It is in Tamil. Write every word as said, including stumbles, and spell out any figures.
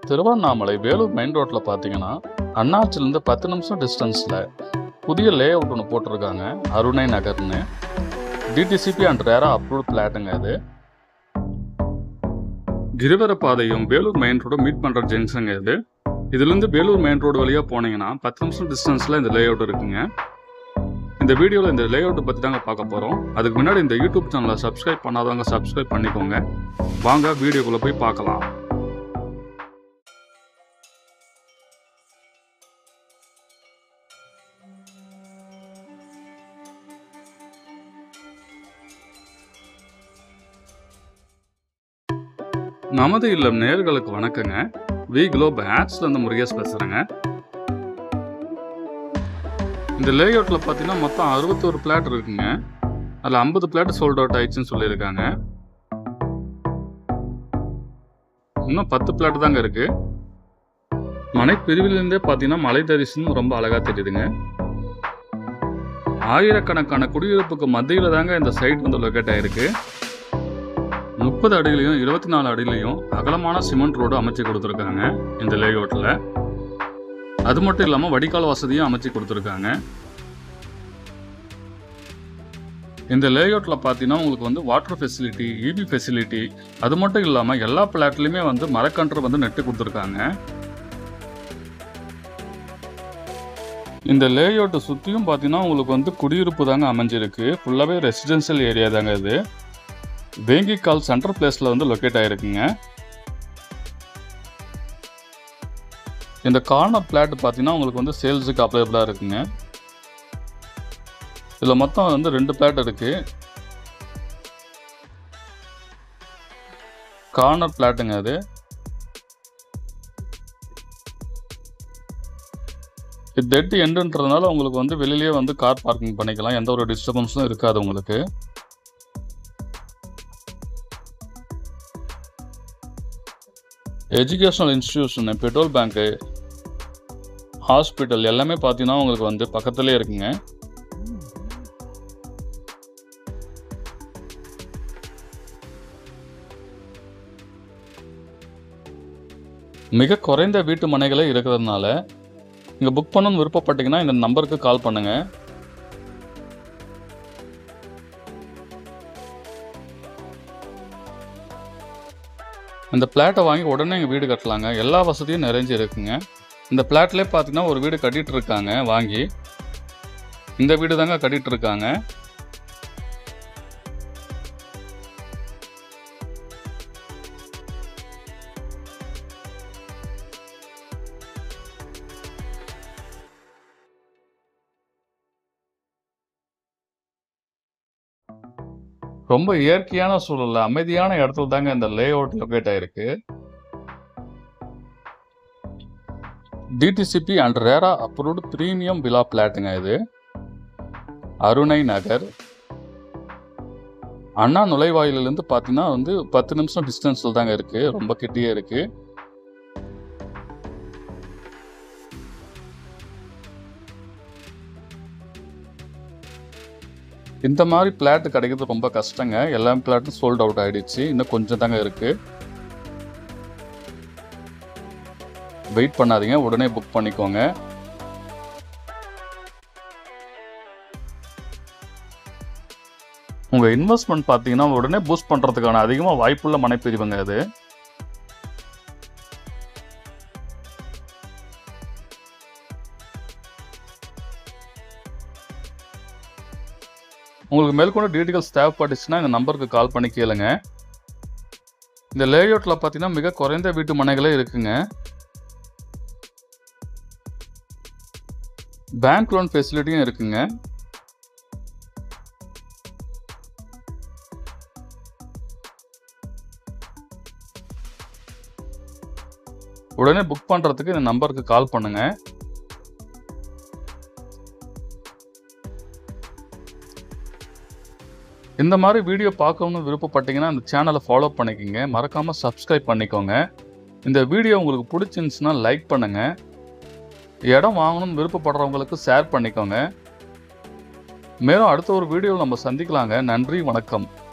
திருவண்ணாமலை வேலூர் மெயின் ரோட்டில் பார்த்தீங்கன்னா அண்ணாச்சிலேருந்து பத்து நிமிஷம் டிஸ்டன்ஸில் புதிய லே அவுட் ஒன்று போட்டிருக்காங்க. அருணை நகர்னு டிடிசிபி அண்ட் ரேரா அப்ரூவ்ட் பிளாட்டுங்க. இது கிரிவர பாதையும் வேலூர் மெயின் ரோடும் மீட் பண்ணுற ஜங்ஷனுங்க. இது இதுலேருந்து வேலூர் மெயின் ரோடு வழியாக போனீங்கன்னா பத்து நிமிஷம் டிஸ்டன்ஸில் இந்த லே அவுட் இருக்குங்க. இந்த வீடியோவில் இந்த லே அவுட்டை பற்றி தாங்க பார்க்க போகிறோம். அதுக்கு முன்னாடி இந்த யூடியூப் சேனலை சப்ஸ்கிரைப் பண்ணாதவங்க சப்ஸ்கிரைப் பண்ணிக்கோங்க. வாங்க வீடியோக்குள்ளே போய் பார்க்கலாம். நமது இல்லம் நேயர்களுக்கு வணக்கங்க. வி குளோப் ஆட்ஸ்ல இருந்து முருகேஷ் பேசுறேங்க. இந்த லே அவுட்ல பார்த்தீங்கன்னா மொத்தம் அறுபத்தோரு பிளாட் இருக்குங்க. அதில் ஐம்பது பிளாட் சோல்ட் அவுட் ஆயிடுச்சுன்னு சொல்லியிருக்காங்க. இன்னும் பத்து பிளாட் தாங்க இருக்கு. மனை பிரிவிலிருந்தே பார்த்தீங்கன்னா மலை தரிசனம் ரொம்ப அழகா தெரியுதுங்க. ஆயிரக்கணக்கான குடியிருப்புக்கு மத்தியில் தாங்க இந்த சைட் வந்து லொக்கேட் ஆயிருக்கு. முப்பது அடியிலையும் இருபத்தி நாலு அடியிலையும் அகலமான சிமெண்ட் ரோடு அமைச்சு கொடுத்துருக்காங்க இந்த லே அவுட்டில். அது மட்டும் இல்லாமல் வடிகால் வசதியும் அமைச்சு கொடுத்துருக்காங்க. இந்த லே அவுட்டில் பார்த்தீங்கன்னா உங்களுக்கு வந்து வாட்டர் ஃபெசிலிட்டி, இபி ஃபெசிலிட்டி, அது மட்டும் இல்லாமல் எல்லா பிளாட்லையுமே வந்து மரக்கன்று வந்து நட்டு கொடுத்துருக்காங்க. இந்த லே அவுட்டை சுற்றியும் பார்த்தீங்கன்னா உங்களுக்கு வந்து குடியிருப்பு தாங்க அமைஞ்சிருக்கு. ஃபுல்லாகவே ரெசிடென்ஷியல் ஏரியா தாங்க இது. வேங்கிக்கால் சென்ட்ரல் பிளேஸில் வந்து லொக்கேட் ஆகிருக்குங்க. இந்த கார்னர் பிளாட் பார்த்தீங்கன்னா உங்களுக்கு வந்து சேல்ஸுக்கு அவைலபிளாக இருக்குங்க. இதில் மொத்தம் வந்து ரெண்டு பிளாட் இருக்கு. கார்னர் பிளாட்டுங்க அது. இது டெட் எண்டுன்றதுனால உங்களுக்கு வந்து வெளியிலேயே வந்து கார் பார்க்கிங் பண்ணிக்கலாம். எந்த ஒரு டிஸ்டர்பன்ஸும் இருக்காது உங்களுக்கு. Educational institution, petrol bank, hospital எல்லாமே பார்த்தீங்கன்னா உங்களுக்கு வந்து பக்கத்துலேயே இருக்குங்க. மிக குறைந்த வீட்டு மனைகளே இருக்கிறதுனால நீங்கள் புக் பண்ணணும்னு விருப்பப்பட்டீங்கன்னா இந்த நம்பருக்கு கால் பண்ணுங்க. இந்த பிளாட்டை வாங்கி உடனே எங்கள் வீடு கட்டலாங்க. எல்லா வசதியும் நிறைஞ்சு இருக்குங்க. இந்த பிளாட்லேயே பார்த்தீங்கன்னா ஒரு வீடு கட்டிகிட்டு இருக்காங்க வாங்கி. இந்த வீடு தாங்க கட்டிகிட்டு இருக்காங்க. ரொம்ப இயற்கையான சூழல்ல அமைதியான இடத்துல தாங்க இந்த லே அவுட் லொக்கேட் ஆயிருக்கு. DTCP and RERA approved premium villa பிளாட்டுங்க இது. அருணை நகர் அண்ணா நுழைவாயிலிருந்து பார்த்தீங்கன்னா வந்து பத்து நிமிஷம் டிஸ்டன்ஸில் தாங்க இருக்கு. ரொம்ப கிட்டே இருக்கு. இந்த மாதிரி பிளாட் கிடைக்கிறது ரொம்ப கஷ்டங்க. எல்லா பிளாட்டும் சோல்ட் அவுட் ஆயிடுச்சு. இன்னும் கொஞ்சம் தாங்க இருக்கு. வெயிட் பண்ணாதீங்க, உடனே புக் பண்ணிக்கோங்க. உங்க இன்வெஸ்ட்மெண்ட் பார்த்தீங்கன்னா உடனே பூஸ்ட் பண்றதுக்கான அதிகமாக வாய்ப்புள்ள மனைப்பிரிவுங்க அது. உங்களுக்கு மேற்கொண்டு டீட்டெயில்ஸ் தேவைப்பட்டுச்சுன்னா இந்த நம்பருக்கு கால் பண்ணி கேளுங்க. இந்த லே அவுட்ல பார்த்தீங்கன்னா மிக குறைந்த வீட்டு மனைகளே இருக்குங்க. பேங்க் லோன் ஃபெசிலிட்டியும் இருக்குங்க. உடனே புக் பண்றதுக்கு இந்த நம்பருக்கு கால் பண்ணுங்க. இந்த மாதிரி வீடியோ பார்க்கணும்னு விருப்பப்பட்டீங்கன்னா இந்த சேனலை ஃபாலோ பண்ணிக்கோங்க. மறக்காமல் சப்ஸ்கிரைப் பண்ணிக்கோங்க. இந்த வீடியோ உங்களுக்கு பிடிச்சிருந்துச்சுன்னா லைக் பண்ணுங்கள். இடம் வாங்கணும்னு விருப்பப்படுறவங்களுக்கு ஷேர் பண்ணிக்கோங்க. மேலும் அடுத்த ஒரு வீடியோவில் நம்ம சந்திக்கலாங்க. நன்றி, வணக்கம்.